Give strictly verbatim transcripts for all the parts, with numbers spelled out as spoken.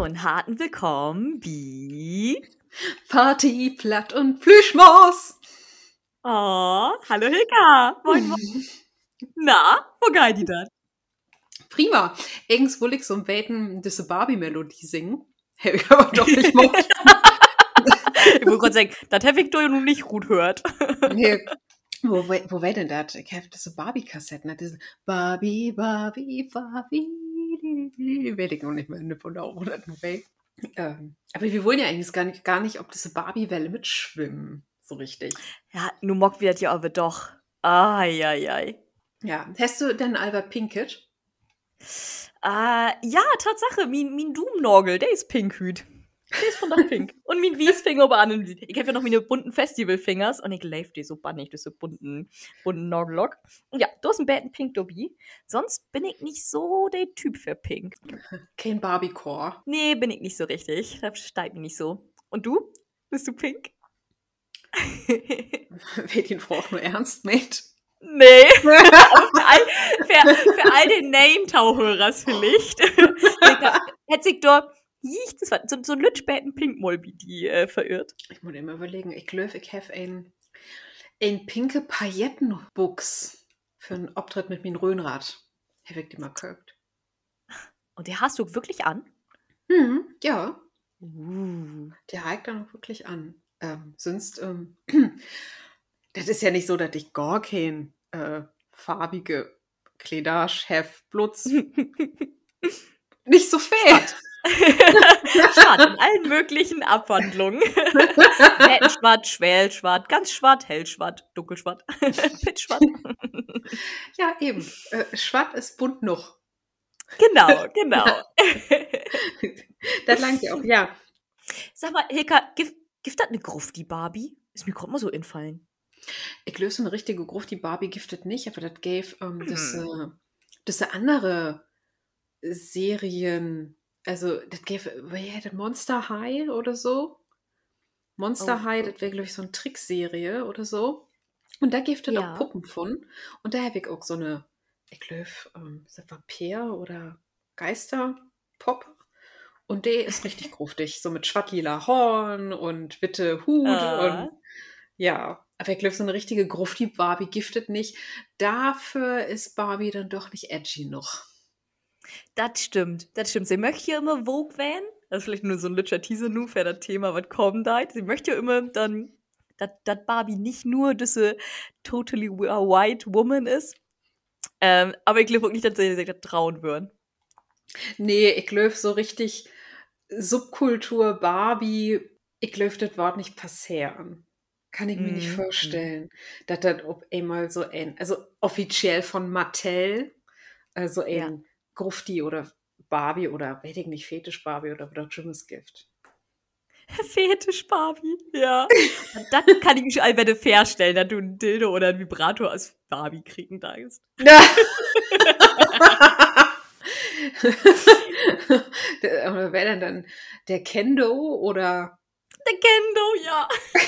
und harten Willkommen, Bi. Party, Platt und Plüschmaus. Oh, hallo Hilka. Moin, moin. Na, wo geht die das? Prima. Irgends will ich so ein Beten diese Barbie-Melodie singen. Hätte ich aber doch nicht gemacht. Ich wollte gerade sagen, das hätte Victoria nun nicht gut hört. Nee. Wo, wo, wo war denn das? Ich habe diese Barbie-Kassetten. Diese Barbie, Barbie, Barbie. Weiß ich noch nicht mehr von da oder ähm, Aber wir wollen ja eigentlich gar nicht, gar nicht ob diese Barbie-Welle mitschwimmen. So richtig. Ja, nun mockt wir das ja aber doch. Ai, Ja. Hast du denn Albert Pinkett? Äh, ja, Tatsache, mein, mein Doomnorgel, der ist Pinkhüt. Der ist von der Pink. Und mein Wiesfinger aber an. Ich habe ja noch meine bunten Festivalfingers und ich leif die so bannig, das so bunten, bunten Norgellock. Und ja, du hast einen bäten Pink Dobby. Sonst bin ich nicht so der Typ für Pink. Kein Barbie-Core. Nee, bin ich nicht so richtig. Das steigt mir nicht so. Und du? Bist du Pink? Wer den Frau nur ernst mit? Nee. Aber für all, für, für all den Name-Tauhörers vielleicht. Hätte sich dort das war so, so ein lütschbäten Pinkmolbi, die äh, verirrt. Ich muss immer überlegen, ich glaube, ich habe ein, ein pinke Paillettenbuchs für einen Auftritt mit meinem Röhnrad. Habe ich die mal gekauft. Und die hast du wirklich an? Hm, ja. Uh. Die hakt dann auch wirklich an. Ähm, sonst, ähm, das ist ja nicht so, dass ich gar kein äh, farbige Kleidage habe. Bloß nicht so fett. Schwarz in allen möglichen Abwandlungen. Schwarz, schwelschwarz, ganz schwarz, hellschwarz, dunkelschwarz, pitschwarz. Ja, eben. Äh, schwarz ist bunt noch. Genau, genau. Das langt ja auch, ja. Sag mal, Hilka, gibt das eine Gruft, die Barbie? Ist mir gerade mal so infallen. Ich löse eine richtige Gruft, die Barbie giftet nicht, aber das gave ähm, Hm. das, äh, das andere Serien, also das gave, wer hätte Monster High oder so? Monster Oh, High, oh. das wäre, glaube ich, so eine Trickserie oder so. Und da gibt es Ja. auch Puppen von. Und da habe ich auch so eine, ich glaube, ähm, ist das Vampir oder Geisterpop. Und der ist richtig gruftig, so mit schwattlila Horn und bitte Hut Ah. und ja. Aber ich glaube, so eine richtige Gruft, die Barbie giftet nicht. Dafür ist Barbie dann doch nicht edgy noch. Das stimmt, das stimmt. Sie möchte ja immer Vogue werden. Das ist vielleicht nur so ein lütscher Teaser nur für das Thema, was kommen da. Sie möchte ja immer dann, dass Barbie nicht nur diese totally white woman ist. Ähm, aber ich glaube auch nicht, dass sie sich das trauen würden. Nee, ich glaube, so richtig Subkultur Barbie, ich glaube, das Wort nicht passieren. Kann ich mir nicht Mhm. vorstellen, dass das ob einmal so ein, also offiziell von Mattel, also ein Ja. Grufti oder Barbie oder weiß ich nicht, Fetisch Barbie oder was auch es gibt. Fetisch Barbie, ja. Das kann ich mich allwette fairstellen, dass du ein Dildo oder ein Vibrator als Barbie kriegen darfst. Oder wer denn dann der Kendo oder Der Kendo, ja.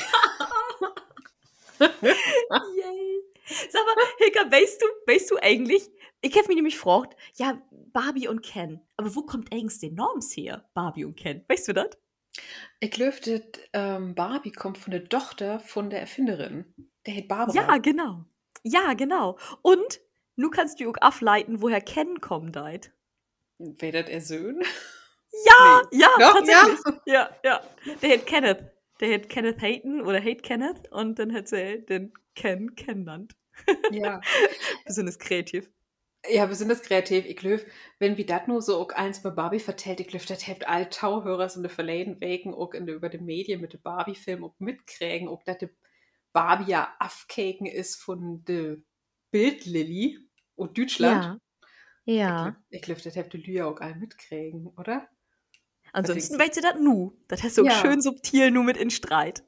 Yay. Sag mal, Hilka, weißt du, weißt du eigentlich, ich habe mich nämlich gefragt, ja, Barbie und Ken, aber wo kommt eigentlich der Norms her, Barbie und Ken? Weißt du das? ich glaube, das, ähm, Barbie kommt von der Tochter von der Erfinderin. Der heißt Barbara. Ja, genau. Ja, genau. Und nu kannst du auch ableiten, woher Ken kommt deit. Wäre das er Söhn? Ja, Nee. ja, Doch, tatsächlich. Ja, ja. Der hat Kenneth. Der hat Kenneth Hayton oder Hate Kenneth und dann hat sie den Ken kennenlernt. Ja. Besonders kreativ. Ja, wir sind das kreativ. Ich glaube, wenn wir das nur so auch eins bei Barbie vertellt, ich glaube, das hilft all Tauhörer so eine verleden Wegen auch in der, über die Medien mit dem Barbie-Film auch mitkriegen, auch dass die Barbie ja aufgekeken ist von der Bildlilly und Deutschland. Ja. Ich Ja. glaube, ich glaub, das hilft die Lüja auch all mitkriegen, oder? Ansonsten denkst weißt du das nu. Das hast du auch Ja. schön subtil nur mit in Streit.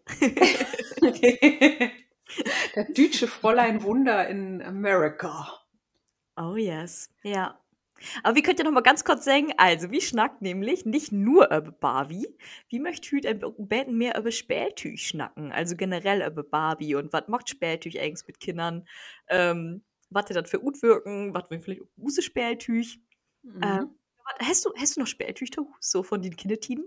Das deutsche Fräulein Wunder in America. Oh yes. Ja. Aber wir könnt ja noch mal ganz kurz sagen, also, wie schnackt nämlich nicht nur über Barbie, wie möcht hüt ein bisschen mehr über Spieltüch schnacken, also generell über Barbie und was macht Spieltüch eigentlich mit Kindern, ähm, was das für gut wirken, was wir vielleicht auch gute Spieltüch. Mhm. Ähm, Hast du, hast du noch Spältüchter so von den Kindertiden?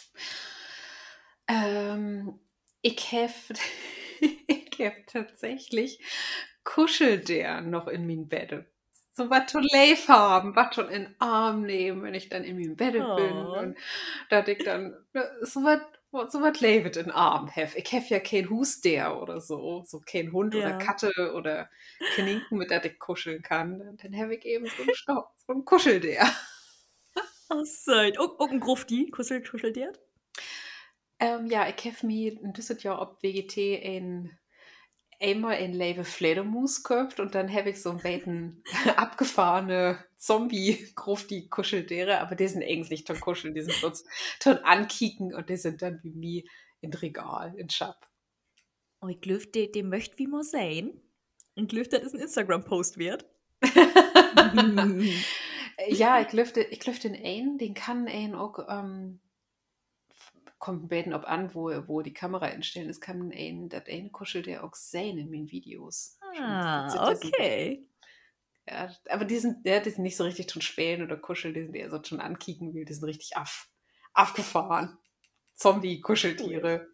Ähm, ich habe ich hab tatsächlich Kuscheldär noch in mein Bett. So was zu lieb haben, was schon in den Arm nehmen, wenn ich dann in meinem Bett bin. Oh, Und dass ich dann äh, so was so was Leibet in den Arm habe. Ich habe ja kein Husdär oder so, so kein Hund oder ja. Katte oder Kaninchen, mit der ich kuscheln kann. Und dann habe ich eben so einen Stoff, so einen Kuscheldär. Oh, seid. Und, und ein Grufti, Kuschel, Kuscheldert? Ähm, ja, ich habe mir in diesem Jahr ob W G T ein einmal ein Leben Fledermaus gekauft und dann habe ich so ein bisschen abgefahrene Zombie-Grufti Kuscheldere, aber die sind eigentlich nicht ton kuscheln, die sind bloß ton ankicken und die sind dann wie mir in Regal, in Schab. Oh, ich glaube, der, der möchte wie man sein. Und ich glaube, das ist ein Instagram-Post wert. Ja, ich lüfte, ich lüfte den einen, den kann einen auch, ähm, kommt ein bisschen ob an, wo, wo die Kamera einstellen ist, kann einen, das eine kuschelt der auch sehen in meinen Videos. Schon, das sind Ah, ja so okay. Ja, aber die sind, ja, die sind nicht so richtig schon spähen oder kuscheln, die sind eher so schon ankicken will, die sind richtig af, abgefahren. Cool. Zombie-Kuscheltiere.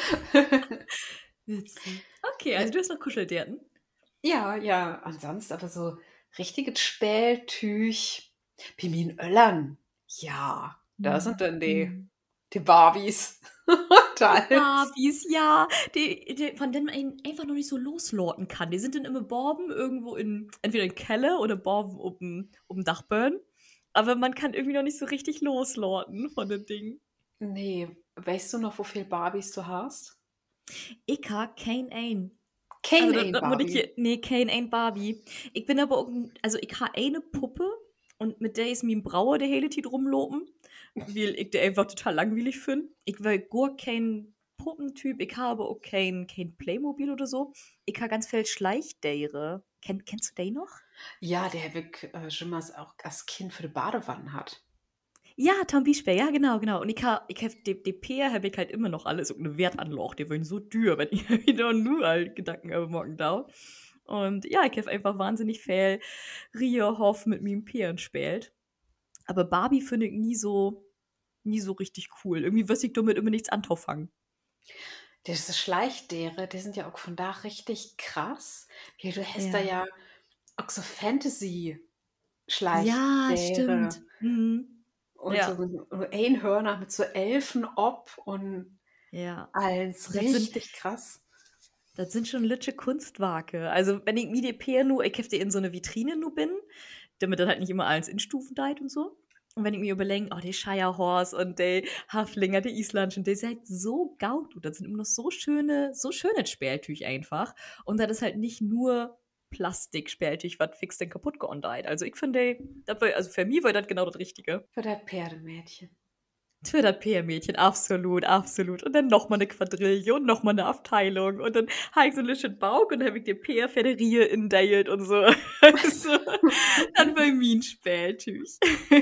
Witzig. Okay, Ja, also du hast noch Kuschelderten. ja, ja, ansonsten aber so richtiges Spähtüch. Wie min Öllern. Ja, da sind Hm. dann die, Hm. die Barbies. Und Die alles. Barbies, ja, die, die, von denen man ihn einfach noch nicht so loslorten kann. Die sind dann immer Borben irgendwo in, entweder in Keller oder Borben oben, oben Dachböen. Aber man kann irgendwie noch nicht so richtig loslorten von den Dingen. Nee, weißt du noch, wo viel Barbies du hast? Ich ha kein ein. Also, Kein das, ein das muss ich Barbie. hier, nee, kein ein Barbie. Ich bin aber auch, ein- also ich ha eine Puppe und mit der ist mir ein Brauer der hele Zeit rumlopen, weil ich der einfach total langweilig finde. Ich will gar kein Puppentyp, ich habe auch kein, kein Playmobil oder so. Ich ha ganz viel Schleichdere. Kenn, kennst du den noch? Ja, der habe ich äh, schon mal auch als Kind für die Badewanne hat. Ja, Tom Bischbär, ja, genau, genau. Und ich ha, ich hab, die, die Peer habe ich halt immer noch alles, so eine Wertanlage, die wollen so teuer, wenn ich wieder nur halt Gedanken über morgen da. Und ja, ich habe einfach wahnsinnig viel Rierhoff mit meinem Peeren spielt. Aber Barbie finde ich nie so, nie so richtig cool. Irgendwie wüsste ich damit immer nichts anfangen. Diese Schleichdere, die sind ja auch von da richtig krass. Wie du hast da Ja. ja auch so Ja, Fantasy-Schleichdere stimmt. Mhm. und so Ja, so Einhörner mit so Elfen ob und ja. alles Und das sind, richtig krass. das sind schon litsche Kunstwerke. Also, wenn ich mir die Peer nur, ich hefte in so eine Vitrine nur bin, damit dann halt nicht immer alles in Stufen deit und so. Und wenn ich mir überlege, oh, die Shirehorse und der Haflinger, die Islandschen, die sind halt so gaut. Das sind immer noch so schöne, so schöne Spältüch einfach. Und das ist halt nicht nur Plastik-Spältüch, was fix denn kaputt geondeit. Also ich finde, das wär- also für mich war das genau das Richtige. Für das Pferdemädchen. Für das Peer-Mädchen, absolut, absolut. Und dann noch mal eine Quadrille und noch mal eine Abteilung. Und dann habe ich so ein bisschen Bauch und dann habe ich die Peer-Federie indeilt und so. Also, dann bei mir ein Spätüch.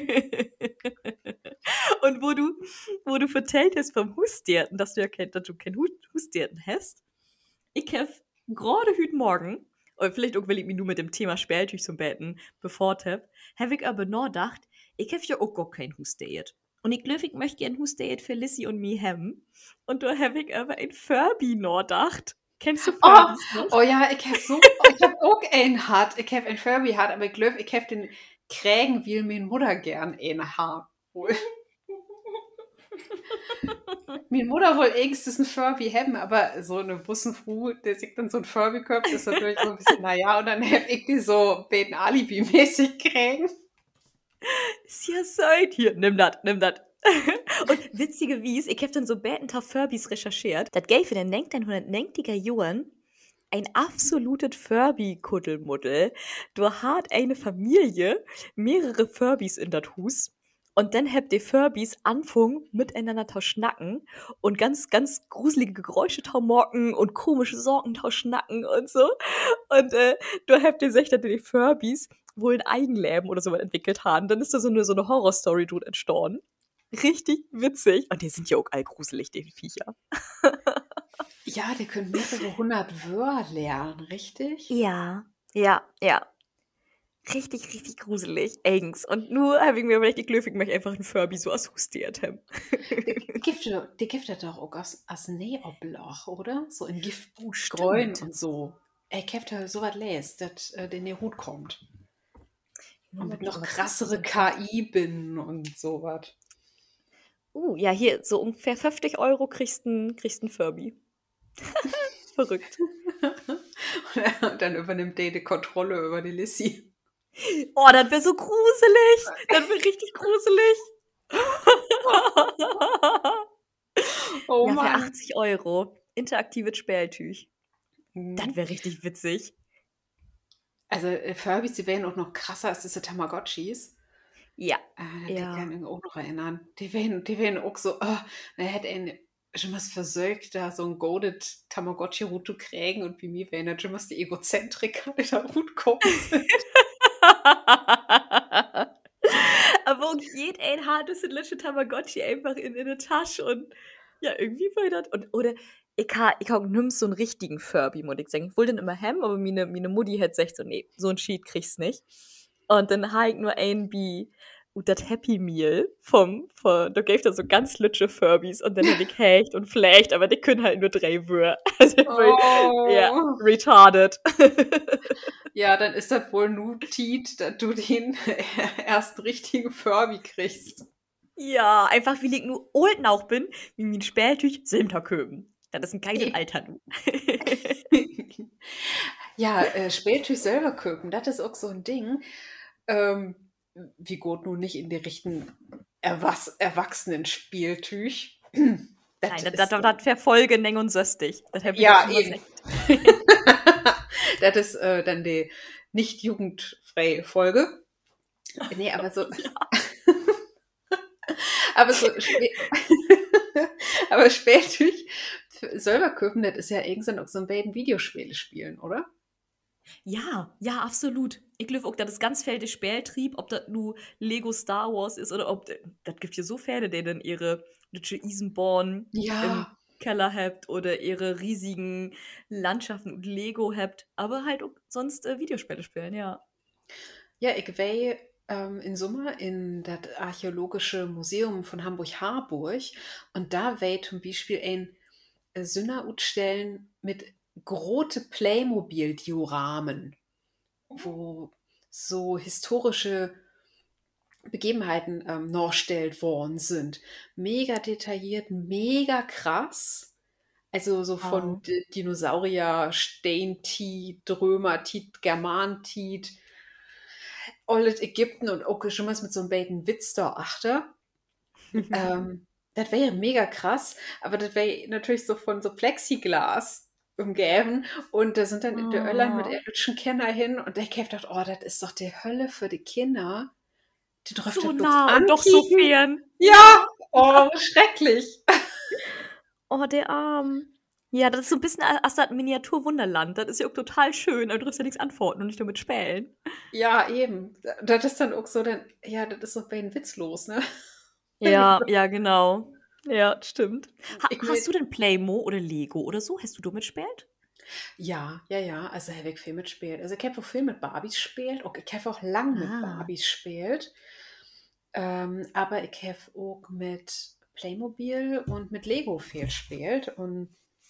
Und wo du, wo du vertellt hast vom Husderten, dass du ja kein, dass du kein Hu- Husderten hast. Ich habe gerade heute Morgen, oder vielleicht auch, weil ich mich nur mit dem Thema Spätüch zum Betten befort habe, habe ich aber noch gedacht, ich habe ja auch gar kein Husdate. Und ich glaube, ich möchte gerne Husdate für Lissy und mich haben. Und da habe ich aber ein Furby noch gedacht. Kennst du Oh, Furbys noch? oh ja, ich habe so, ich habe auch einen hat, ich habe einen Furby hat, aber ich glaube, ich habe den Krägen, will meine Mutter gern einen haben. Wohl. Meine Mutter wohl ängstens ein Furby haben, aber so eine Bussenfrau, der sich dann so ein Furby kauft, ist natürlich so ein bisschen, naja, und dann hab ich die so beten Alibi-mäßig kriegen. Ist ja seid hier. Nimm das, nimm das. Und witzige Wies, ich habe dann so Bäten auf Furbys recherchiert. Das gäbe in den neunzehnhundertneunziger Jahren ein absolutes Furby-Kuddelmuddel. Du hat eine Familie, mehrere Furbys in dat Hus. Und dann habt die Furbys anfangen, miteinander tau schnacken und ganz, ganz gruselige Geräusche tau morgen und komische Sorgen tau schnacken und so. Und äh, du habt ihr gesagt, dass die Furbys wohl ein Eigenleben oder so was entwickelt haben. Dann ist da so eine, so eine Horrorstory drüber entstanden. Richtig witzig. Und die sind ja auch all gruselig, die Viecher. Ja, die können mehrere hundert Wörter lernen, richtig? Ja, ja, ja. Richtig, richtig gruselig. Eigens. Und nur habe ich mir überlegt, ich glaube, ich möchte einfach einen Furby so als Haustier haben. Die Gifte, die Gifte doch auch aus, aus Neoblach, oder? So in Oh, Giftgräuen stimmt. und so. Ey, Käfte so was lässt, dass äh, der in den Hut kommt. Und mit noch krassere K I-Binnen und sowas. Uh, ja, hier, so ungefähr fünfzig Euro kriegst du einen kriegst einen Furby. Verrückt. Und dann übernimmt der die Kontrolle über die Lissy. Oh, das wäre so gruselig. Das wäre richtig gruselig. Oh Ja, für Mann. achtzig Euro. Interaktives Spieltüch. Mhm. Das wäre richtig witzig. Also äh, Furbies, die wären auch noch krasser als diese Tamagotchis. Ja. Äh, die Ja. kann ich mich auch noch erinnern. Die wären, die wären auch so, oh, da hätte ein schon was versögt, da so ein goldet Tamagotchi-Hut zu kriegen und wie mir wären da schon was die Egozentriker, die da Hut kommen sind. Aber auch jed ein hartes Litsche Tamagotchi einfach in, in eine Tasche und ja, irgendwie war das. Und, oder ich habe ich hab nimm so einen richtigen Furby, muss ich sagen. Ich wollte den immer haben, aber meine, meine Mutti hat gesagt so, nee, so ein Sheet kriegst nicht. Und dann habe ich nur ein wie und das Happy Meal vom, von, da gab es so ganz lütsche Furbies und dann hätte ich Hecht und Flecht, aber die können halt nur drei Wörter. Also, Oh. ja, retarded. Ja, dann ist das wohl nur Tiet, dass du den ersten richtigen Furby kriegst. Ja, einfach weil ich nur alt noch bin, wie mein Spätüch Silmterköben. Das ist ein geiles Alter, du. Ja, äh, Spätüch selber köpen, das ist auch so ein Ding. Ähm, wie gut nun nicht in die richtigen Erwas Erwachsenen-Spieltüch. Nein, das, das, das, das verfolge Neng und Söstig. Das habe ich Ja, auch immer eben. gesagt. Das ist äh, dann die nicht jugendfreie Folge. Nee, aber so. aber so. Spä aber Spätüch selber köpen, das ist ja irgendwann auch so ein beiden Videospiele spielen, oder? Ja, ja, absolut. Ich glaube auch, das ist ganz viel der Spieltrieb, ob das nur Lego Star Wars ist oder ob das gibt ja so viele, die dann ihre litsche Isenborn Ja. im Keller habt oder ihre riesigen Landschaften und Lego habt, aber halt auch sonst äh, Videospiele spielen, ja. Ja, ich war ähm, in Sommer in das Archäologische Museum von Hamburg-Harburg und da war zum Beispiel ein äh, Sünner-Utstellen mit große Playmobil-Dioramen, wo so historische Begebenheiten ähm, nachgestellt worden sind. Mega detailliert, mega krass. Also so von Wow. D Dinosaurier, Steintit, Römertit, Germantit, alles Ägypten und auch schon was mit so einem beiden Witz da achter. ähm, das wäre mega krass, aber das wäre natürlich so von so Plexiglas umgeben und da sind dann die Öllern mit Oh. ältlichen Kinder hin und der Käf dachte, oh, das ist doch die Hölle für die Kinder. Die dürfen So das bloß nah und doch so ankicken. fern. Ja, oh, schrecklich. Oh, der Arm. Ja, das ist so ein bisschen a- als das Miniatur-Wunderland. Das ist ja auch total schön, aber du darfst ja nichts antworten und nicht damit spielen. Ja, eben. Das ist dann auch so, dann, ja, das ist so bei den Witz los, ne? Ja, ja, genau. Ja, stimmt. Ha Ich hast will, du denn Playmo oder Lego oder so? Hast du damit gespielt? ja, ja, ja, also habe ich viel mitgespielt. Also ich habe auch viel mit Barbies gespielt, und ich habe auch lang mit Ah. Barbies gespielt. Ähm, aber ich habe auch mit Playmobil und mit Lego viel gespielt. Und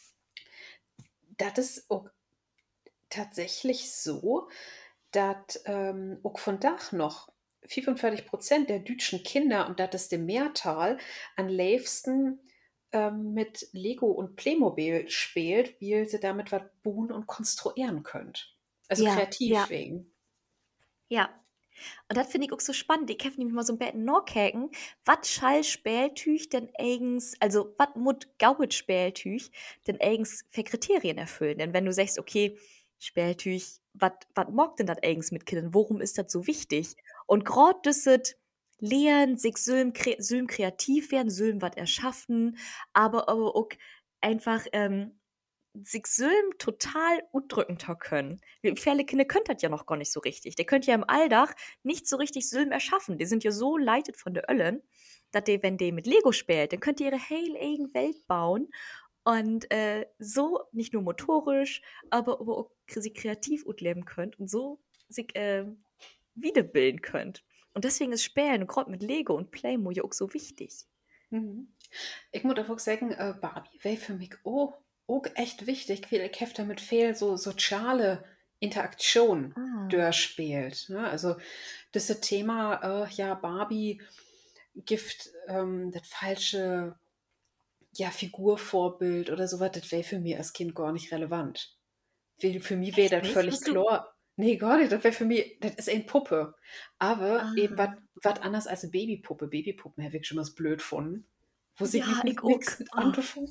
das ist auch tatsächlich so, dass ähm, auch von Dach noch fünfundvierzig Prozent der deutschen Kinder, und das ist der Mehrtal, am liebsten ähm, mit Lego und Playmobil spielt, weil sie damit was bauen und konstruieren könnt. Also Ja, kreativ ja, wegen. ja. Und das finde ich auch so spannend. Ich habe nämlich mal so ein bisschen nachgucken, was schall Spieltüch denn eigens, also was mut gauet Spieltüch denn eigens für Kriterien erfüllen? Denn wenn du sagst, okay, Spieltüch, was was mag denn das eigens mit Kindern? Worum ist das so wichtig? Und gerade das lernen, sich sollen kre sollen kreativ werden, sollen was erschaffen, aber aber auch einfach ähm, sich Sylm total udrücken ta können. Wie viele Kinder könnt das ja noch gar nicht so richtig. Der könnt ja im Alldach nicht so richtig Sylm erschaffen. Die sind ja so leitet von der Öllen, dass die, wenn die mit Lego spielt, dann könnt ihr ihre heil eigen Welt bauen und äh, so nicht nur motorisch, aber, aber auch sie kreativ gut leben könnt und so sich äh, wiederbilden könnt. Und deswegen ist Spielen und gerade mit Lego und Playmo ja auch so wichtig. Mhm. Ich muss auch sagen, äh, Barbie wäre für mich auch, auch echt wichtig, weil ich habe damit viel so soziale Interaktion Ah, durchspielt. Ne? Also das ist Thema, äh, ja, Barbie gibt ähm, das falsche ja, Figurvorbild oder sowas, das wäre für mich als Kind gar nicht relevant. Weil Für mich wäre echt das nicht? völlig Hast du? klar. Nee, gar nicht. Das wäre für mich, das ist eine Puppe. Aber eben Ah, was anders als eine Babypuppe. Babypuppen habe ich schon mal blöd gefunden. Wo sie ja, ich auch. nichts mit Ah. angefangen.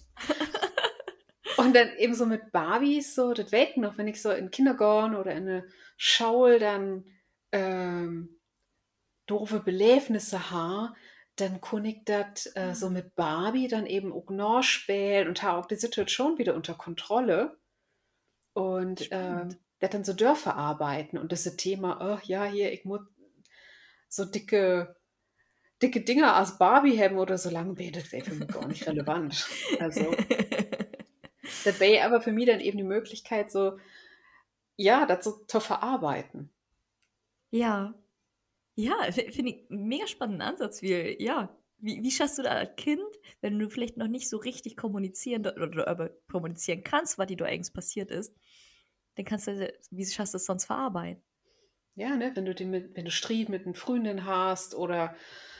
Und dann eben so mit Barbies, so, das weg noch, wenn ich so in den Kindergarten oder in eine Schaul dann ähm, doofe Belebnisse habe, dann kann ich das äh, so mit Barbie dann eben auch nachspielen und habe auch die Situation wieder unter Kontrolle und Spannend. ähm, das dann so dürfen arbeiten. Und das ist Thema, oh ja, hier, ich muss so dicke, dicke Dinger aus Barbie haben oder so lange, wär- das wäre für mich gar nicht relevant. Also, das wäre aber für mich dann eben die Möglichkeit, so, ja, das so zu verarbeiten. Ja, ja, fi- finde ich 'n mega spannenden Ansatz, wie, ja, wie, wie schaffst du da als Kind, wenn du vielleicht noch nicht so richtig kommunizieren da- oder aber kommunizieren kannst, was dir da eigentlich passiert ist, dann kannst du, wie schaffst du es sonst verarbeiten? Ja, ne, wenn du den mit, wenn du Streit mit einem Freundin hast oder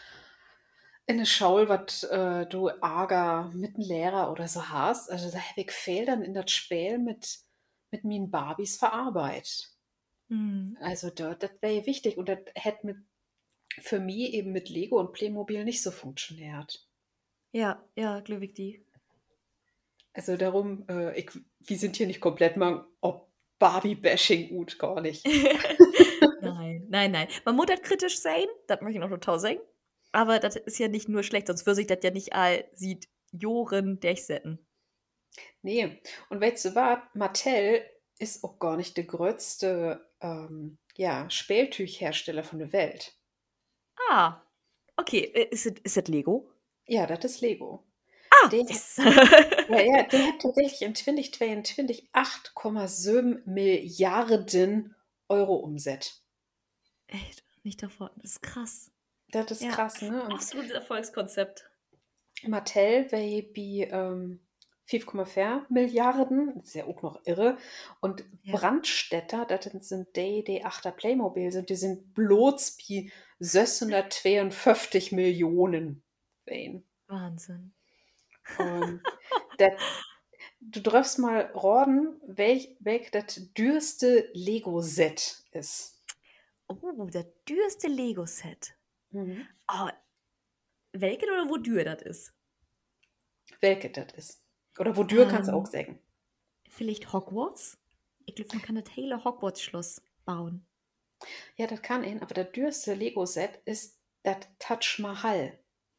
in der Schule, was äh, du Ärger mit einem Lehrer oder so hast, also da habe ich viel dann in das Spiel mit, mit meinen Barbies verarbeitet. Mhm. Also da, das wäre wichtig und das hätte mit, für mich eben mit Lego und Playmobil nicht so funktioniert. Ja, ja, glaube ich die. Also darum, äh, ich, wir sind hier nicht komplett mal ob Barbie-Bashing gut, gar nicht. Nein, nein, nein. Man muss das kritisch sehen, das möchte ich noch total sagen. Aber das ist ja nicht nur schlecht, sonst würde sich das ja nicht all sieht Joren durchsetzen. Nee, und weißt du was, Mattel ist auch gar nicht der größte ähm, ja, Spieltuchhersteller von der Welt. Ah, okay. Äh, Ist es ist es Lego? Ja, das ist Lego. Ah, Der, yes. ja, ja, der hat tatsächlich in zwanzig zweiundzwanzig acht Komma sieben Milliarden Euro Umsatz. Echt, nicht davon. Das ist krass. Das ist Ja, krass, ne? Und absolutes Erfolgskonzept. Mattel wäre bei ähm, fünf Komma vier Milliarden, das ist ja auch noch irre. Und Ja, Brandstätter, das sind die, die achter Playmobil sind, die sind bloß bei sechshundertzweiundfünfzig Millionen. Wen. Wahnsinn. Und das, du darfst mal raten, welch, welch das dürste Lego-Set ist. Oh, das dürste Lego-Set. Mhm. Oh, welches oder wo dür das ist? Welches das ist. Oder wodür kannst du auch Ähm, sagen. vielleicht Hogwarts? Ich glaube, man kann das hele Hogwarts-Schloss bauen. Ja, das kann ihn, aber das dürste Lego-Set ist das Taj Mahal.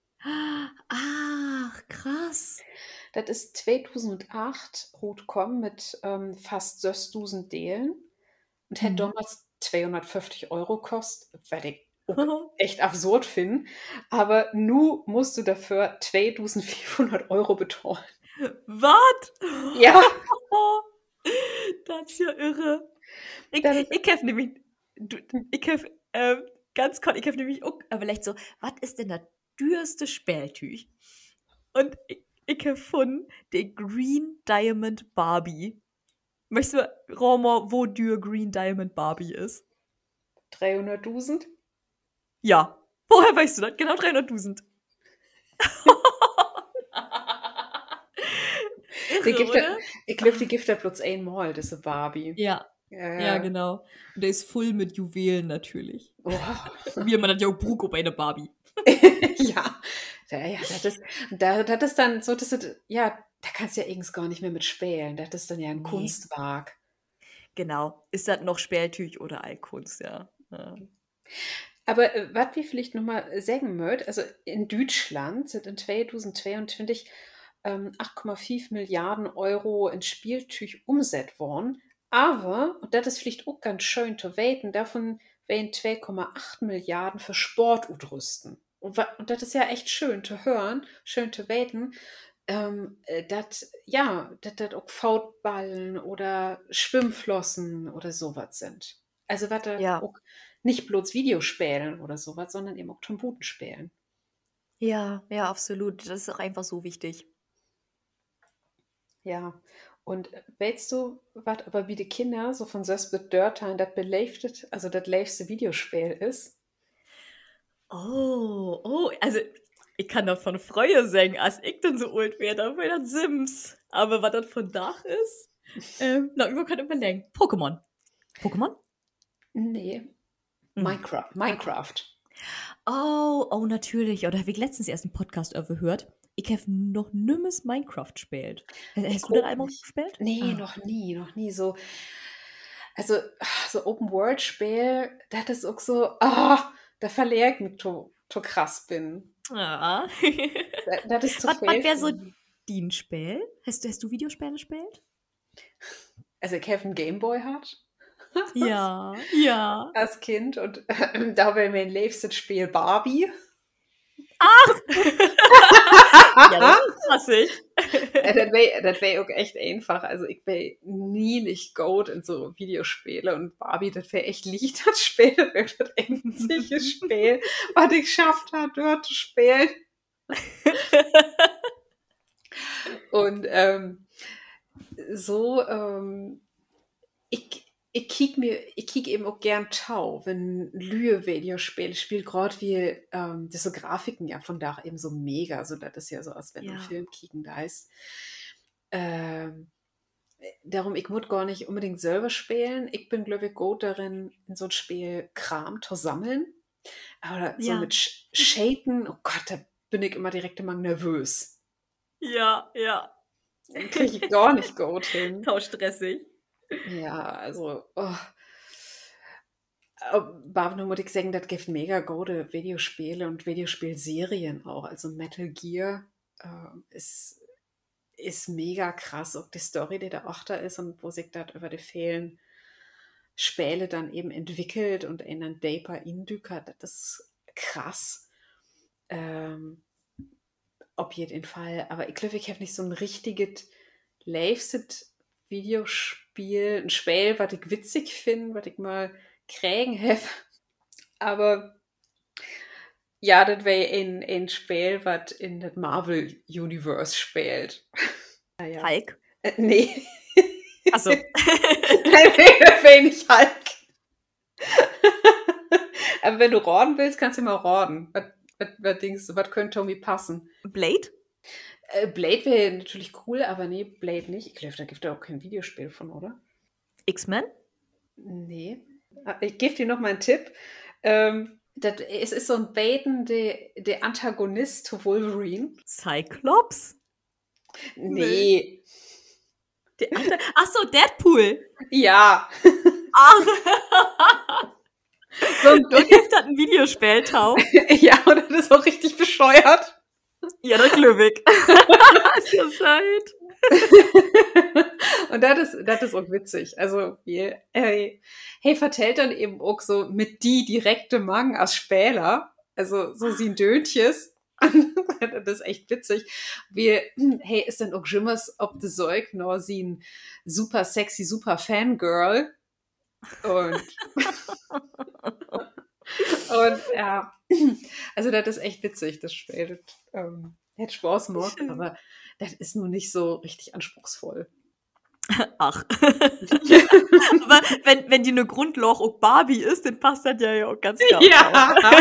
Ach, krass. Das ist zweitausendacht rausgekommen mit ähm, fast sechstausend Delen und hätte Hm. damals zweihundertfünfzig Euro gekostet, weil ich auch echt absurd finde. Aber nu musst du dafür zweitausendvierhundert Euro bezahlen. Was? Ja, Das ist ja irre. Ich, das ist. ich habe nämlich, du, ich habe ähm, ganz kurz, ich habe nämlich auch überlegt so, was ist denn das dürste Spieltüch? Und ich, ich habe gefunden, der Green Diamond Barbie. Möchtest du, Romo, wo dür Green Diamond Barbie ist? dreihunderttausend? Ja. Woher weißt du das? Genau dreihunderttausend. Die Irre, gibt er, oder? ich glaube, die gibt er bloß einmal, diese Barbie. Ja. Ja, Ja, ja. genau. Und der ist voll mit Juwelen natürlich. Oh. Wie man das ja auch brug ob eine Barbie. Ja, ja, ja, das ist, da, das ist dann so, das ist, ja, da kannst du ja irgendwas gar nicht mehr mit spielen. Das ist dann ja ein Nee. Kunstwerk. Genau. Ist das noch Sperrtüch oder Altkunst, ja. Ja. Aber äh, was wir vielleicht nochmal sagen möchten, also in Deutschland sind in zweitausendzweiundzwanzig ähm, acht Komma fünf Milliarden Euro in Spieltüch umgesetzt worden. Aber, und das ist vielleicht auch ganz schön zu weten, davon werden zwei Komma acht Milliarden für Sport utrüsten. Und, wa- und das ist ja echt schön zu hören, schön zu weten, ähm, äh, dass, ja, dass das auch Fautballen oder Schwimmflossen oder sowas sind. Also, was da Ja. auch nicht bloß Videospielen oder sowas, sondern eben auch Computerspielen. Ja, ja, absolut. Das ist auch einfach so wichtig. Ja, und äh, weißt du, was aber wie die Kinder so von Sös bis Dörtern das beleefdet, also das leifste Videospiel ist? Oh, oh, also ich kann davon Freue singen, als ich dann so alt wäre, dann wäre das Sims. Aber was das von Dach ist, ähm, na, ich kann überlegen. Pokémon. Pokémon? Nee, Hm. Minecraft. Minecraft. Oh, oh, natürlich. Oder habe ich letztens erst einen Podcast gehört. Ich habe noch nimmes Minecraft gespielt. Hast Ich du das auch einmal nicht. gespielt? Nee, Ah. noch nie, noch nie so. Also, ah, so Open-World-Spiel, das ist auch so, ah, da verliere ich mich to, to krass bin. Ja. Das, das ist zu Was, was viel wäre für so mich. dein Spiel? Hast du, hast du Videospiele gespielt? Also, ich habe einen Gameboy hat Ja, ja. als Kind und da wäre mein liebstes Spiel Barbie. Ja, das ist klassisch. Ja, das wäre das wär auch echt einfach. Also ich wäre nie nicht gut in so Videospiele und Barbie, das wäre echt Lied, das Spiel, das wäre das einzige Spiel, was ich geschafft habe, dort zu spielen. Und ähm, so, ähm, ich, ich kick mir, ich kick eben auch gern Tau, wenn Lühe Videospiele spielt, gerade wie ähm, diese Grafiken ja von da eben so mega, so das ist ja so, als wenn du einen Ja. Film kicken da ist. Ähm, darum, ich muss gar nicht unbedingt selber spielen. Ich bin, glaube ich, gut darin, in so ein Spiel Kram zu sammeln. Aber so Ja. mit Sch Shaden, oh Gott, da bin ich immer direkt immer nervös. Ja, ja. Kriege ich gar nicht gut hin. Taustressig. Ja, also, oh. Aber nur muss ich sagen, das gibt mega gute Videospiele und Videospielserien auch. Also Metal Gear äh, ist, ist mega krass. Auch die Story, die da auch da ist und wo sich das über die vielen Spiele dann eben entwickelt und in einen Deeper indücker, das ist krass. Ähm, auf jeden Fall. Aber ich glaube, ich habe nicht so ein richtiges lives Videospiel, ein Spiel, was ich witzig finde, was ich mal kriegen habe. Aber ja, das wäre ein, ein Spiel, was in das Marvel-Universe spielt. Naja. Hulk? Äh, nee. Achso. Nein, das wäre nicht Hulk. Aber wenn du raten willst, kannst du mal raten. Was, was, was denkst du, was könnte Tommy passen? Blade? Äh, Blade wäre natürlich cool, aber nee, Blade nicht. Ich glaube, da gibt es auch kein Videospiel von, oder? X-Men? Nee. Ah, ich gebe dir noch mal einen Tipp. Ähm, das, es ist so ein Baden, der, der Antagonist zu Wolverine. Cyclops? Nee. Der andere? Achso, Deadpool! Ja. Ach! So ein Du gibt hat ein Videospiel, Tau. Ja, und das ist auch richtig bescheuert. Ja, das glaube ich. Hast du Zeit? Und das ist, das ist auch witzig. Also, wie, hey, hey, vertellt dann eben auch so mit die direkte Mang als Späler. Also, so sie ein Döntjes. Das ist echt witzig. Wie, hey, ist denn auch Jimmers ob de Zeug noch sie ein super sexy, super Fangirl? Und, und ja, also das ist echt witzig, das Spiel. Das ähm, hätte Spaß gemacht, aber das ist nur nicht so richtig anspruchsvoll. Ach. Aber wenn, wenn die eine Grundloch auch Barbie ist, dann passt das ja, ja auch ganz klar. Ja.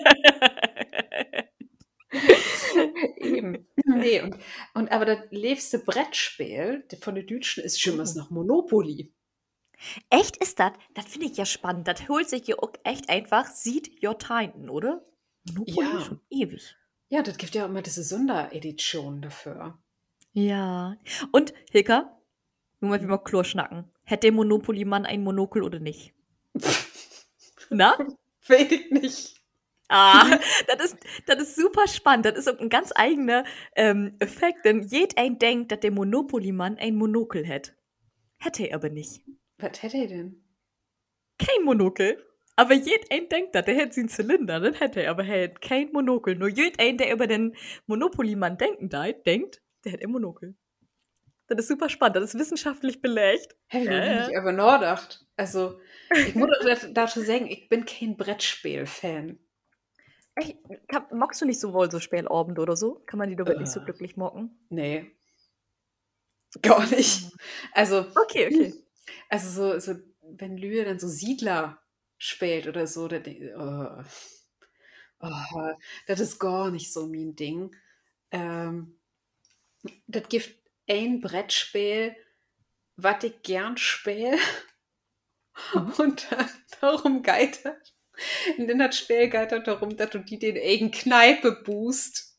Eben. Nee, und, und aber das liebste Brettspiel von den Deutschen ist schon was noch Monopoly. Echt ist das? Das finde ich ja spannend. Das holt sich ja auch echt einfach, sieht your time, oder? Monopoly Ja. schon ewig. Ja, das gibt ja auch immer diese Sonderedition dafür. Ja. Und, Hilka, nur mal wie mal Chlor schnacken. Hätte der Monopoly-Mann ein Monokel oder nicht? Na? Weiß ich nicht. Ah, das ist, das ist super spannend. Das ist auch ein ganz eigener ähm, Effekt, denn jeder denkt, dass der Monopoly-Mann ein Monokel hätte. Hätte er aber nicht. Was hätte er denn? Kein Monokel. Aber jeder denkt das, der hätte einen Zylinder, dann hätte er, aber er hat kein Monokel. Nur jeder, der über den Monopoly-Mann denken da, denkt, der hat ein Monokel. Das ist super spannend, das ist wissenschaftlich belegt. Habe ich Ja, noch ja. nicht aber nachgedacht. Also, Ich muss auch dat- dazu sagen, ich bin kein Brettspiel-Fan. Echt? Kann, magst du nicht so wohl so Spielabend oder so? Kann man die doch wirklich so Äh, glücklich mocken? nee, gar Ah. nicht. Also, Okay, okay. also so, so wenn Lühe dann so Siedler spielt oder so, da denk ich, oh, oh, das ist gar nicht so mein Ding. Ähm, das gibt ein Brettspiel, was ich gern spiele. Mhm. Und dann darum geht es. Und in das Spiel geht es darum, dass du die den eigenen Kneipe boost.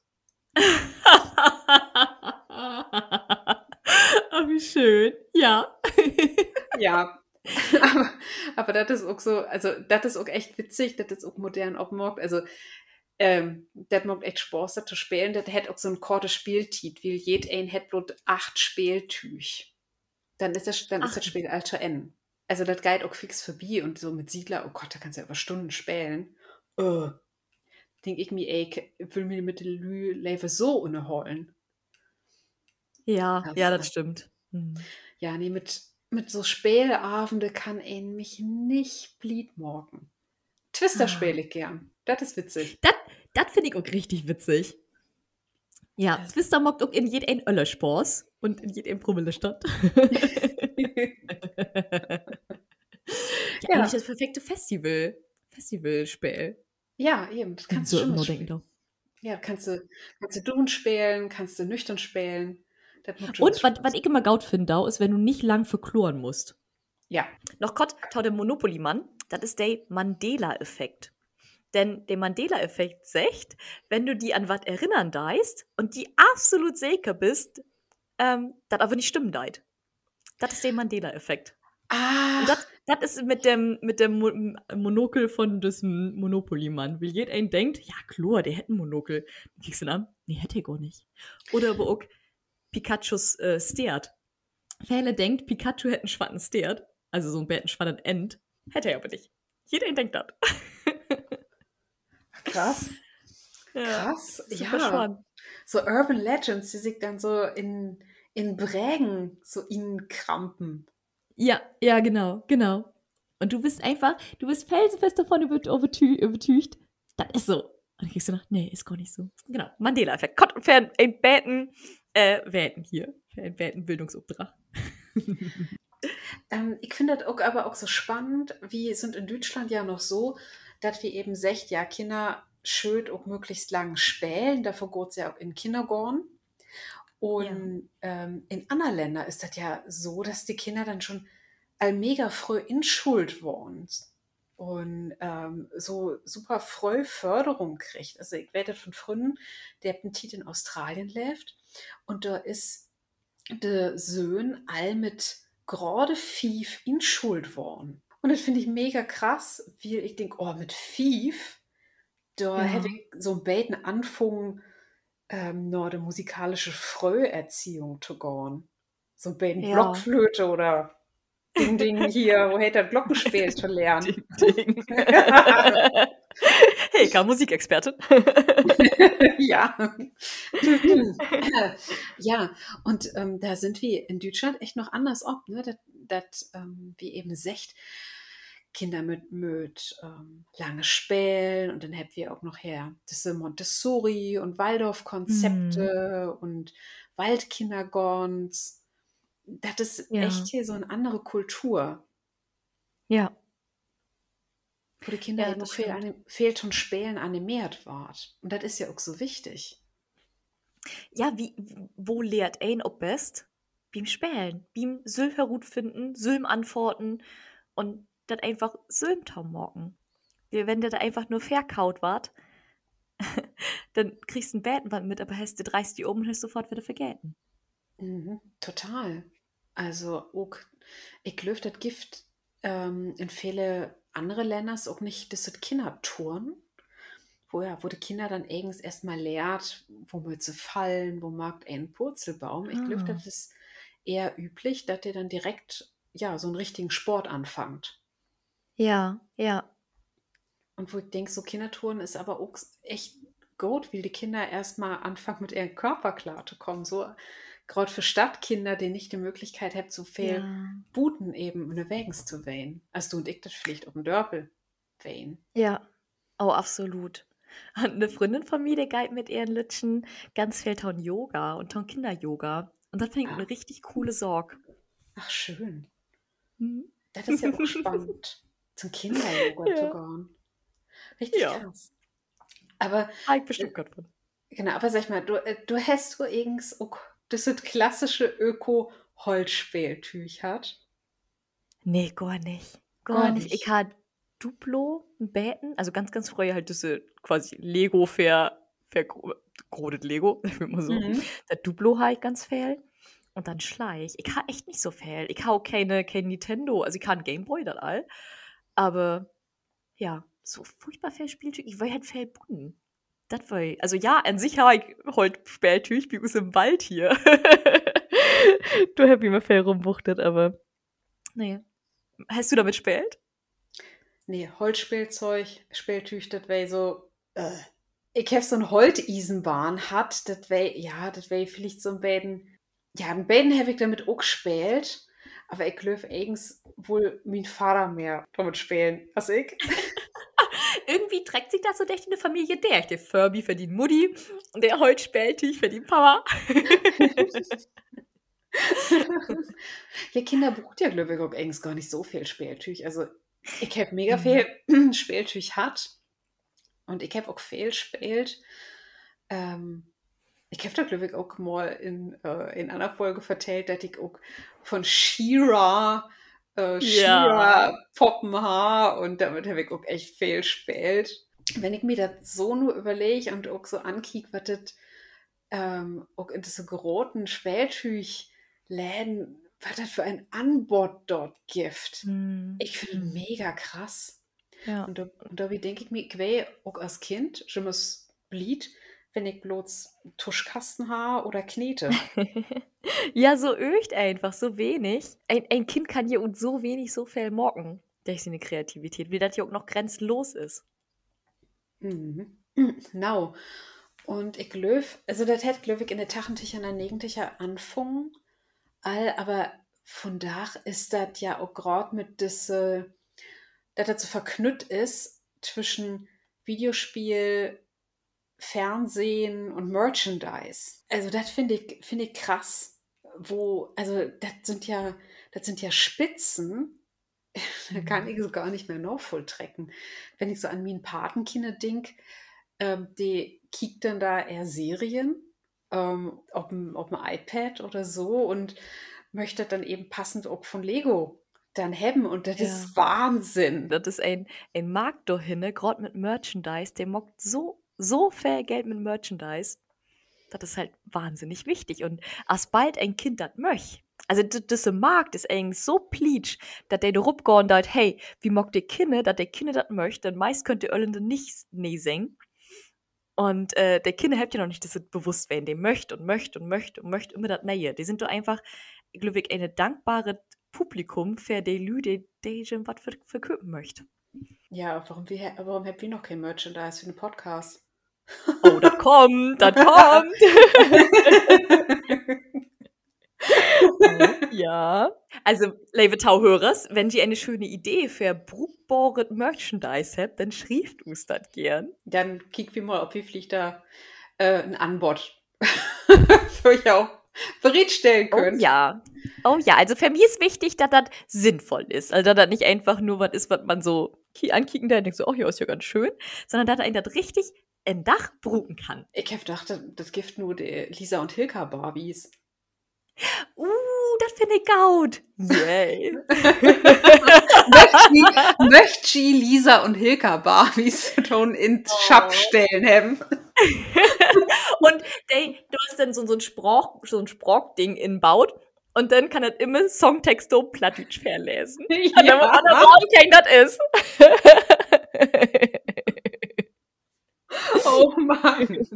Oh, wie schön. Ja. Ja. aber, aber das ist auch so, also das ist auch echt witzig, das ist auch modern abgemacht. Also, ähm, das macht echt Spaß, das zu spielen. Das hat auch so ein kurzes Spieltit, weil jed ein hat bloß acht Spieltüch. Dann ist das, dann ist Ach, das Spiel Alter N. Also das geht auch fix vorbei und so mit Siedler, oh Gott, da kannst du ja über Stunden spielen. Oh, denk ich mir, ey, ich will mir mit der Lü Leve so unterholen. ja, ja, Also, das stimmt. Hm. ja, nee, mit, mit so Spieleabende kann ihn mich nicht blied morgen. Twister Ah. spiele ich gern. Das ist witzig. Das, das finde ich auch richtig witzig. Ja, Das Twister mockt auch in jedem Öller Spaß und in jedem Promille statt. Ja, eigentlich ja, das perfekte Festival. Festivalspiel. ja, eben, das Wenn ich kannst du so schon immer mal nur denken spielen. darf. Ja, kannst du, kannst du Dun spielen, kannst du nüchtern spielen. Das macht schon was Und was Spaß. ich immer gaut finde, ist, wenn du nicht lang verkloren musst. Ja. Noch Gott, tau der Monopoly-Mann, das ist der Mandela-Effekt. Denn der Mandela-Effekt sagt, wenn du die an was erinnern deist und die absolut sicher bist, ähm, das aber nicht stimmen deit. Das ist der Mandela-Effekt. Und Ach, das ist mit dem, mit dem Mo Monokel von diesem Monopoly-Mann. Weil jeder einen denkt, ja klar, der hätte ein Monokel. Dann kriegst du an, nee, hätte er gar nicht. Oder aber auch Pikachus äh, Stert. Fähle denkt, Pikachu hätte einen schwatten Stert, also so einen betten schwatten End, hätte er aber nicht. Jeder denkt das. krass. Ja, Krass, super ja. spannend. So Urban Legends, die sich dann so in, in Brägen so in Krampen. Ja, ja, genau, genau. Und du bist einfach, du bist felsenfest davon übert- übertü- übertücht. Das ist so. Und dann kriegst du noch, nee, ist gar nicht so. Genau, Mandela-Effekt. Gott, für ein Bäten, äh, Wäten hier. Für ein Bäten Bildungsauftrag. Ähm, ich finde das auch, aber auch so spannend, wie sind in Deutschland ja noch so, dass wir eben sagt, ja, Kinder schön auch möglichst lang spälen, dafür geht es ja auch in Kindergarten. Ja. Und ähm, in anderen Ländern ist das ja so, dass die Kinder dann schon all mega früh in Schuld wohnen und ähm, so super früh Förderung kriegt. Also ich werde von Freunden, der hat einen Titel in Australien lebt und da ist der Sohn all mit gerade fief in Schuld worden. Und das finde ich mega krass, weil ich denke, oh, mit fief, da habe Ja. ich so ein bisschen anfangen, ähm, noch eine musikalische Früherziehung zu gehen. So ein bisschen Ja. Blockflöte oder Ding Ding hier, wo hätte er Glockenspiel zu lernen. Ding, ding. Hey, K, Musikexpertin. ja. ja, und ähm, da sind wir in Deutschland echt noch anders ob, ne? Das, ähm, wie eben secht, Kinder mit, mit ähm, lange Spälen und dann haben wir auch noch her diese Montessori und Mhm. Waldorf-Konzepte und Waldkindergartens. Das ist echt Ja. hier so eine andere Kultur, Ja. wo die Kinder Ja, eben auch das viel stimmt. anim- fehlt schon Spälen animiert ward. Und das ist ja auch so wichtig. Ja, wie, wo lehrt ein ob best? Beim Spälen. Beim Sülm herutfinden, Sülm antworten und das einfach Sülmtaum morgen. Wenn der da einfach nur verkaut wart, dann kriegst du einen Bätenwand mit, aber hast du dreist die oben und hast sofort wieder vergelten. Mhm, total. Also auch, ich glaube, das Gift ähm, in viele andere Länder auch nicht, das sind Kindertouren, wo, ja, wo die Kinder dann eigens erstmal lehrt, wo möchte sie fallen, wo mag ein Purzelbaum. Ich glaube, Ah. das ist eher üblich, dass ihr dann direkt ja, so einen richtigen Sport anfangt. Ja, ja. Und wo ich denke, so Kindertouren ist aber auch echt gut, weil die Kinder erstmal anfangen, mit ihrem Körper klarzukommen. So gerade für Stadtkinder, die nicht die Möglichkeit haben, zu viel Ja. Buten eben und Wägens zu wählen. Also du und ich das vielleicht auf dem Dörpel wählen. Ja. Oh, absolut. Und eine Freundin von mir, die geht mit ihren Lütschen ganz viel ton Yoga und ton Kinder-Yoga. Und das finde ich Ah, eine richtig coole Sorg. ach, schön. Mhm. Das ist ja auch spannend, zum Kinder-Yoga zu Ja. gehen. Richtig Ja. krass. Aber, Habe ich äh, bestimmt gerade von. genau, aber sag mal, du, äh, du hast so irgends auch das ist klassische Öko-Holzspieltüch hat. Nee, gar nicht. Gar Gar nicht. Ich nicht. habe Duplo, Bäten, also ganz, ganz früher halt diese quasi Lego für, für grodet Lego, ich will mal so. Mhm. Das Duplo habe ich ganz viel. Und dann Schleich. Ich habe echt nicht so viel. Ich habe auch keine, kein Nintendo, also ich kann Gameboy, das all. Aber ja, so furchtbar viel Spieltüch. Ich will halt viel bunnen. Das will ich. Also ja, an sich habe ich heute Spieltüch, wie aus im Wald hier. Du hast immer viel rumbuchtet, aber nee. Hast du damit gespielt? Nee, Holzspielzeug, Spieltüch, das wäre so. Äh. Ich habe so ein Holzeisenbahn hat, das wäre, ja, das wäre vielleicht so ein Bäden. Ja, ein Bäden habe ich damit auch gespielt, aber ich glaube eigens wohl mein Vater mehr damit spielen als ich. Irgendwie trägt sich das so durch eine Familie durch. Der Furby für die Mutti und der Holzspieltüch für die Papa. Ja, Kinder braucht ja, glaube ich, auch eigens gar nicht so viel Spieltüch. Also, ich habe mega Mhm. viel Spieltüch hat und ich habe auch viel gespielt. Ähm, ich habe da, glaube ich, auch mal in, äh, in einer Folge vertellt, dass ich auch von She-Ra, äh, Ja. She-Ra Poppen habe und damit habe ich auch echt viel gespielt. Wenn ich mir das so nur überlege und auch so ankicke, was das ähm, auch in diese großen Spieltüchläden, was das für ein Anbot dort gibt. Mhm. Ich finde Mhm. mega krass. Ja. Und da, und da denke ich mir, ich wäre auch als Kind schon mal blieb, wenn ich bloß Tuschkasten habe oder Knete. Ja, so öcht einfach, so wenig. Ein, ein Kind kann hier und so wenig so viel mocken durch seine Kreativität, wie das hier auch noch grenzenlos ist. Mhm. Genau. Und ich glaube, also das hätte, glaube ich, in der Tachentücher und der Negentücher anfangen. All, aber von da ist das ja auch gerade mit diese, dass das so verknüpft ist zwischen Videospiel, Fernsehen und Merchandise. Also das finde ich, finde ich krass. Wo, also das sind ja, das sind ja Spitzen, da kann ich Mhm. so gar nicht mehr noch volltrecken. Wenn ich so an mein Patenkinder denk, ähm, die kiegt dann da eher Serien ähm, auf dem, auf dem iPad oder so und möchte dann eben passend auch von Lego dann haben und das Ja. ist Wahnsinn. Das ist ein, ein Markt dahinne, gerade mit Merchandise, der mockt so, so viel Geld mit Merchandise. Das ist halt wahnsinnig wichtig. Und als bald ein Kind das möcht, also d- dieser Markt ist eigentlich so pleatsch, dass der da rumgehen dort, hey, wie mockt der Kinder, dass der Kinder das möchte, dann meist könnte Öllende nicht nee singen. Und äh, der Kinder habt ja noch nicht das bewusst, wen der möchte und möchte und möchte und möchte immer das Neue. Die sind doch einfach, glaube ich, eine dankbare Publikum für die Leute, die schon was ver- verkaufen möchte. Ja, warum, wir, warum habt ihr noch kein Merchandise für den Podcast? Oh, das kommt, das kommt. Oh, ja. Also, liebe Tauhörers, wenn ihr eine schöne Idee für brauchbares Merchandise habt, dann schrieft uns das gern. Dann kick wir mal, ob wir vielleicht da äh, ein Anbot für euch auch bereitstellen Oh könnt. ja. Oh ja, also für mich ist wichtig, dass das sinnvoll ist. Also, dass das nicht einfach nur was ist, was man so ki- ankicken kann und denkt so, oh ja, ist ja ganz schön, sondern dass einen das richtig ein Dach bruken kann. Ich hab gedacht, das, das gibt nur die Lisa und Hilka Barbies. Uh, das finde ich gut. Yay. Möchte ich Lisa und Hilka Barbies schon ins Oh. Schab stellen haben. Und ey, du hast dann so, so ein Sprach, so ein Sprachding inbaut und dann kann das immer Songtexto Plattdeutsch verlesen. Und dann muss man Ja. so, okay, das ist. Oh Mann.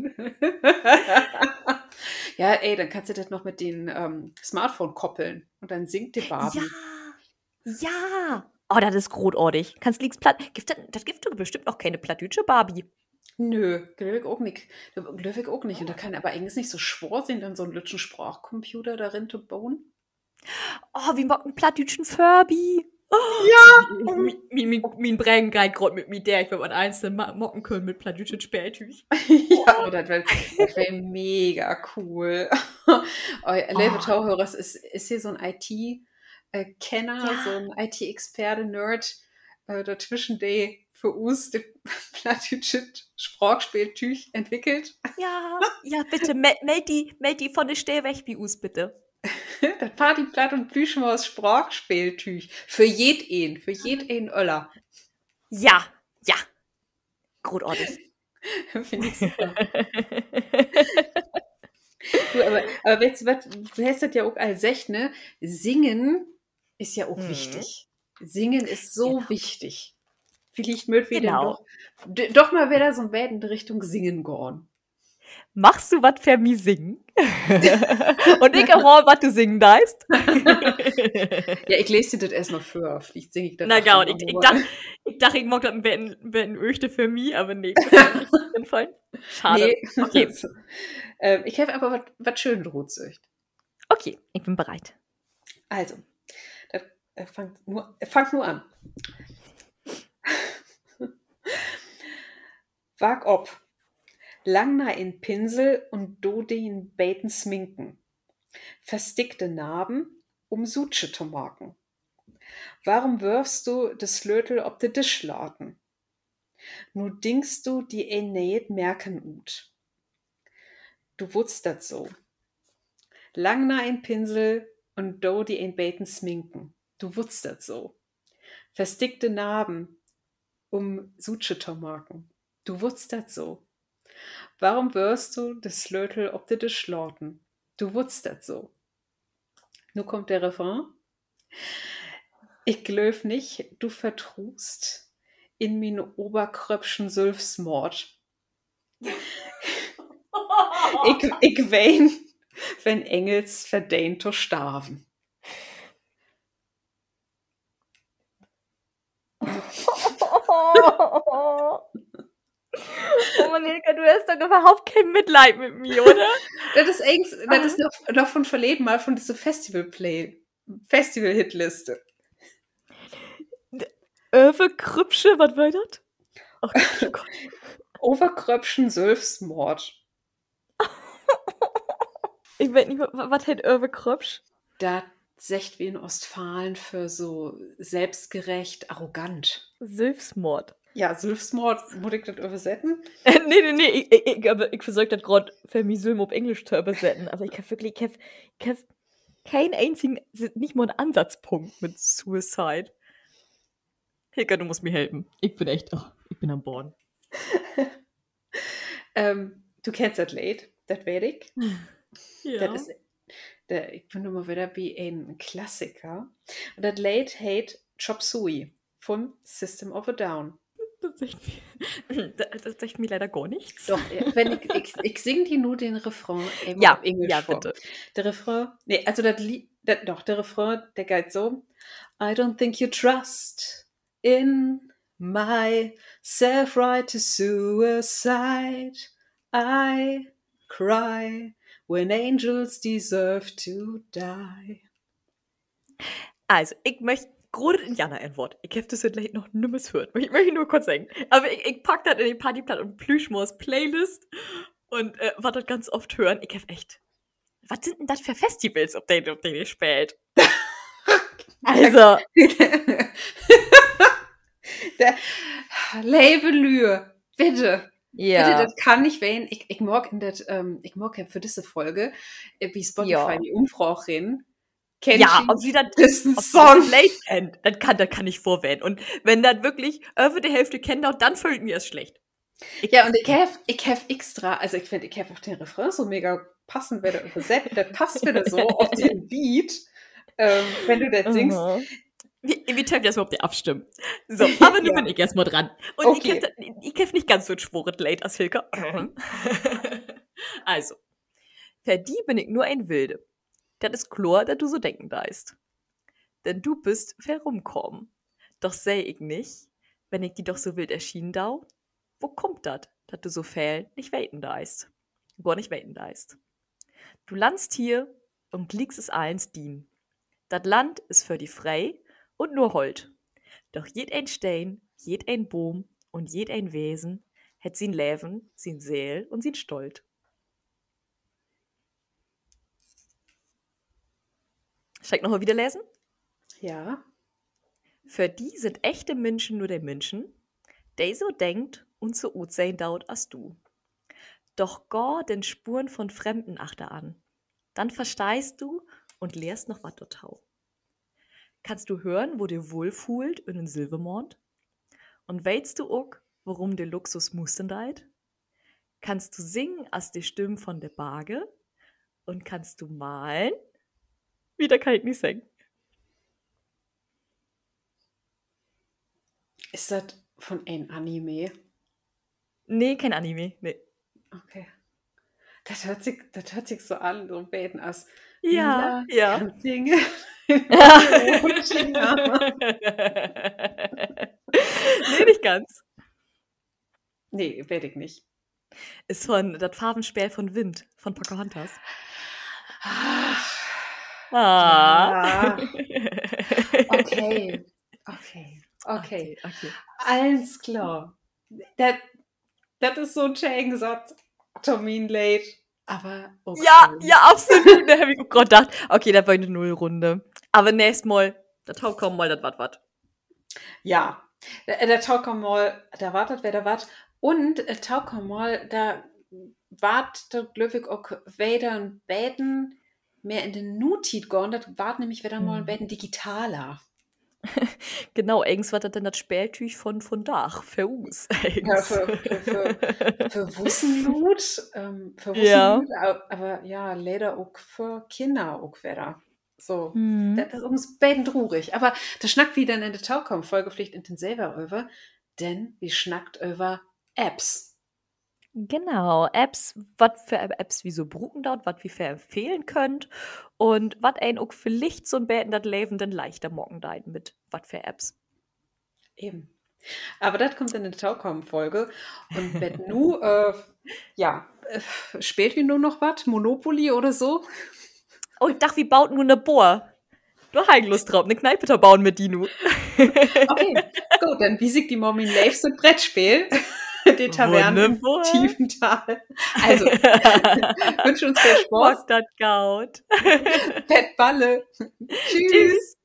Ja, ey, dann kannst du das noch mit dem ähm, Smartphone koppeln und dann singt die Barbie. Ja, ja. Oh, das ist großartig. Kannst liegst platt. Gibt das, das gibt doch bestimmt noch keine plattdeutsche Barbie. Nö, glaube ich auch nicht. Glaube ich auch nicht. Und da kann aber eigentlich nicht so schwor sein, dann so einen lütschen Sprachcomputer darin zu bauen. Oh, wie mag ein plattdütschen Furby. Ja! Min, min, min Brein geht gerade mit mir der, ich will mal eins mocken können mit plattdütschen Spätüch. Ja, oh, das wäre wär mega cool. Oh, liebe Oh. Zuhörer, es ist, ist hier so ein I T-Kenner, Ja. so ein I T-Experte, Nerd, äh, dazwischen, der für uns das plattdütsche Sprachspieltüch entwickelt. Ja, ja, bitte, meld, meld, die, meld die von der Stelle weg wie us, bitte. Das Partyplatt und Plüschmaus Sprachspieltüch. Für jeden, für jeden Öller. Ja, ja. Großartig. Finde ich super. Du, aber, aber jetzt, was, du hast das ja auch als Sech, ne? Singen ist ja auch Mhm. wichtig. Singen ist so Genau. wichtig. Vielleicht mögt wir Genau. denn doch, d- doch mal wieder so ein Bad in die Richtung Singen gehen. Machst du was für mich singen? Und ich auch, was du singen darfst? Ja, ich lese dir das erstmal vor. Vielleicht singe ich das Na auch genau, dann ich, ich noch dachte, ich dachte, ich mag das ein bisschen, ein bisschen öchte für mich, aber nee, das ist nicht sinnvoll. Schade. Nee. Okay, ähm, ich habe aber was schön Rotsücht. okay, ich bin bereit. Also, das äh, fangt nur, äh, fangt nur an. Wag ob. Lang na in Pinsel und do den Baiten sminken. Verstickte Narben, um Sutsche zu machen. Warum wirfst du das Lötel ob de Tisch laden? Nu dingst du die ein nähet merken ut. Du wutzt dat so. Lang na in Pinsel und do die ein Baiten sminken. Du wutzt dat so. Verstickte Narben, um Sutsche zu machen. Du wutzt dat so. Warum wirst du das Lötel ob de Tisch laden? Du wutzt dat so. Nu kommt der Refrain. Ich glöf nicht, du vertrust in min Oberkröpfchen Sülfsmord. ich, ich wein, wenn Engels verdähnt to starven. Oh Mann, Hilka, du hast doch überhaupt kein Mitleid mit mir, oder? Das ist eigentlich, das ist noch, noch von verleden mal von dieser Festival-Play, Festival-Hitliste. Öwe Krüppsche, was war das? Oh Gott, oh Gott. Oberkröpfchen Sülfsmord. Ich weiß nicht, wa- was hat Öwe Krüppsch? Da sagt wie in Ostfalen für so selbstgerecht, arrogant. Sülfsmord. Ja, Sülfsmord, muss ich das übersetzen? nee, nee, nee, ich, ich, ich, aber ich versuche das gerade für mich Sülm auf Englisch zu übersetzen, aber ich habe wirklich, ich habe ich hab keinen einzigen, nicht mal einen Ansatzpunkt mit Suicide. Hilka, du musst mir helfen. Ich bin echt, oh, ich bin am Boden. Ähm, du kennst das Lied, das weiß ich. Ja. Das ist, der, ich bin immer wieder wie ein Klassiker. Und das Lied heißt Chop Suey von System of a Down. Das sagt mir, das, das sagt mir leider gar nichts. Doch, ja, wenn ich, ich, ich singe dir nur den Refrain eben Ja, auf Englisch ja, vor. bitte. Der Refrain, nee, also das Lied, das, doch, der Refrain, der geht so. I don't think you trust in my self-right to suicide. I cry when angels deserve to die. Also, ich möchte gerade in Jana ein Wort. Ich habe das vielleicht noch nimmes gehört. Ich möchte nur kurz sagen. Aber ich, ich pack das in die Partyplatte und Plüschmaus Playlist und äh, was das ganz oft hören. Ich habe echt. Was sind denn das für Festivals, auf denen, auf denen ihr spielt? Also, Der Lebe Lühe, bitte. Bitte, ja. das kann nicht werden. Ich, ich mag in das, ähm, ich mag ja für diese Folge, äh, wie Spotify Ja. die Umfrage reden. Kennt Ja, ihr ob sie das diesen ob sie Song? das Late kennt, das kann, das kann ich vorwählen. Und wenn das wirklich über die Hälfte kennt, dann fühlt mir es schlecht. Ich, Ja, und ich habe ich hab extra, also ich finde, ich habe auch den Refrain so mega passend wieder übersetzt. Das passt wieder so auf den Beat, ähm, wenn du das singst. Aha. Wie, wie tönt das überhaupt die abstimmen? So, aber nun Ja. bin ich erstmal dran. Und Okay. ich kämpfe ich kämpf nicht ganz so schworet late als Hilke. Also, für die bin ich nur ein Wilde. Das ist klar, dass du so denken deist. Denn du bist herumkommen. Doch seh ich nicht, wenn ich die doch so wild erschienen dau, wo kommt dat? dass du so viel nicht weten deist. Gar nicht weten deist. Du landst hier und liegst es eins dien. Dat Land ist für die frei und nur Hold. Doch jed ein Stein, jed ein Boom und jed ein Wesen hätt sin Leben, sin Seel und sin Stolt. Soll ich nochmal wieder lesen? Ja. Für die sind echte Menschen nur der Menschen, der so denkt und so ut sein daut als du. Doch gar den Spuren von Fremden achte an. Dann verstehst du und lehrst noch was dort hau. Kannst du hören, wo dir wohlfühlt in den Silbermond? Und weißt du auch, warum der Luxus musten deit? Kannst du singen als die Stimme von der Barge? Und kannst du malen? Wieder kann ich nicht singen. Ist das von ein Anime? Nee, kein Anime. Nee. Okay. Das hört sich, das hört sich so an, so beten als Ja, Lila ja. kann singen. Nee, nicht ganz. Nee, weiß ich nicht. Ist von das Farbenspiel von Wind, von Pocahontas. Ach, Ah. ja. Okay. Okay. Okay. okay. Alles klar. Das, das ist so ein schöner Satz. Termin late. Aber okay. Ja, ja, absolut. Da habe ich auch gerade gedacht, okay, das war eine Nullrunde. Aber nächstes Mal, da taugt kommen mal das wat wat. Ja, der, der taugt kommen mal, da wartet wer da wat. Und äh, taugt kommen mal, da wart der glücklich auch wieder ein Beten mehr in den Nutit gehen. Das wart nämlich wieder mal ein Beten digitaler. Genau, eigens war das dann das Spieltüch von, von Dach, für uns. Ja, für, für, für, für Wussenlut, ähm, für Ja. Wussenlut, au- aber ja, leider auch für Kinder auch wieder. So, Mhm. das ist uns beiden traurig. Aber das schnackt wieder in der Taukom Folgepflicht intensiver über, denn wir schnackt über Apps. Genau, Apps, was für Apps wie so bruken dort, was wir für empfehlen könnt und was ein auch vielleicht so ein Beten das Leben dann leichter morgen deit mit was für Apps. Eben. Aber das kommt in der Taukom-Folge. Und wenn nu, äh, ja, äh, spielt wie nur noch was? Monopoly oder so? Oh, ich dachte, wir bauten nur eine Bohr. Du hast Lust drauf, eine Kneipe zu bauen mit Dino. Okay, gut, dann wie sieht die Mommy Laves und Brettspiel? Die Taverne Wundervoll. im Tiefental. Also, wünsche uns viel Spaß. Bock dat Gaut. Pet Balle. Tschüss. Tschüss.